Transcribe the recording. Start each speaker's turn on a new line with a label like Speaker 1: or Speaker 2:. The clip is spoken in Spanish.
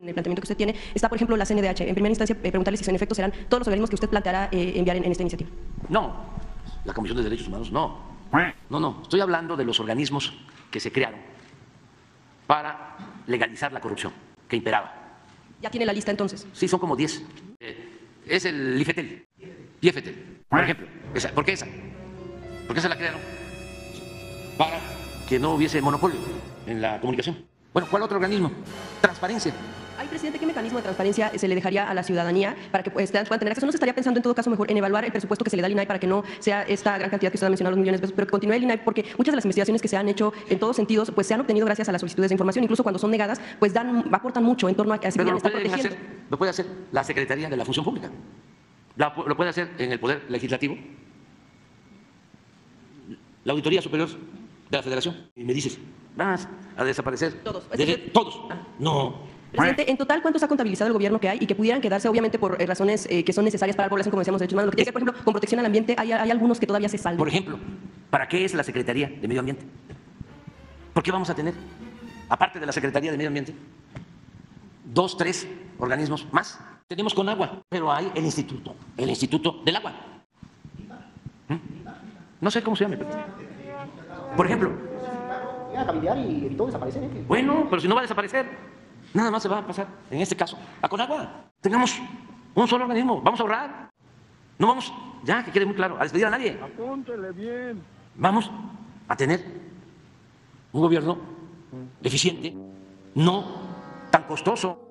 Speaker 1: En el planteamiento que usted tiene está, por ejemplo, la CNDH. En primera instancia, preguntarle si en efecto serán todos los organismos que usted planteará enviar en esta iniciativa.
Speaker 2: No, la Comisión de Derechos Humanos no. No, estoy hablando de los organismos que se crearon para legalizar la corrupción que imperaba.
Speaker 1: ¿Ya tiene la lista entonces?
Speaker 2: Sí, son como 10. Es el IFETEL, por ejemplo. ¿Por qué esa? Porque esa la crearon para que no hubiese monopolio en la comunicación. Bueno, ¿cuál otro organismo? Transparencia.
Speaker 1: Ay, presidente, ¿qué mecanismo de transparencia se le dejaría a la ciudadanía para que puedan tener acceso? ¿No se estaría pensando en todo caso mejor en evaluar el presupuesto que se le da al INAI para que no sea esta gran cantidad que usted ha mencionado, los millones de pesos, pero que continúe el INAI? Porque muchas de las investigaciones que se han hecho en todos sentidos pues se han obtenido gracias a las solicitudes de información, incluso cuando son negadas, pues aportan mucho en torno a que se
Speaker 2: Pero
Speaker 1: estar protegiendo.
Speaker 2: lo puede hacer la Secretaría de la Función Pública, lo puede hacer en el Poder Legislativo, la Auditoría Superior de la Federación. Y me dices, vas a desaparecer.
Speaker 1: Todos.
Speaker 2: Todos. No.
Speaker 1: Presidente, en total, ¿cuántos ha contabilizado el gobierno que hay y que pudieran quedarse, obviamente, por razones que son necesarias para la población, como decíamos, derechos humanos? Lo que tiene que ver, por ejemplo, con protección al ambiente, hay algunos que todavía se salvan.
Speaker 2: Por ejemplo, ¿para qué es la Secretaría de Medio Ambiente? ¿Por qué vamos a tener, aparte de la Secretaría de Medio Ambiente, 2, 3 organismos más? Tenemos Conagua, pero hay el Instituto del Agua. No sé cómo se llama. Por ejemplo.
Speaker 3: A cabildear y evitó desaparecer.
Speaker 2: Bueno, pero si no va a desaparecer, nada más se va a pasar, en este caso, a Conagua. Tengamos un solo organismo, vamos a ahorrar. No vamos, ya que quede muy claro, a despedir a nadie.
Speaker 4: Apúntele bien.
Speaker 2: Vamos a tener un gobierno eficiente, no tan costoso.